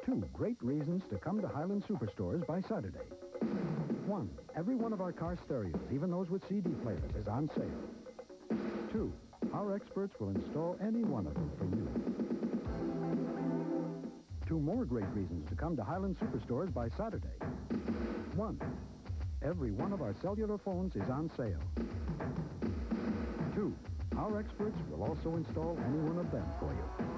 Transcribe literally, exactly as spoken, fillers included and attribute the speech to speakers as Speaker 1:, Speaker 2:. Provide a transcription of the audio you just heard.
Speaker 1: two great reasons to come to Highland Superstores by Saturday. One, every one of our car stereos, even those with C D players, is on sale. Two, our experts will install any one of them for you. Two more great reasons to come to Highland Superstores by Saturday. One, every one of our cellular phones is on sale. Two, our experts will also install any one of them for you.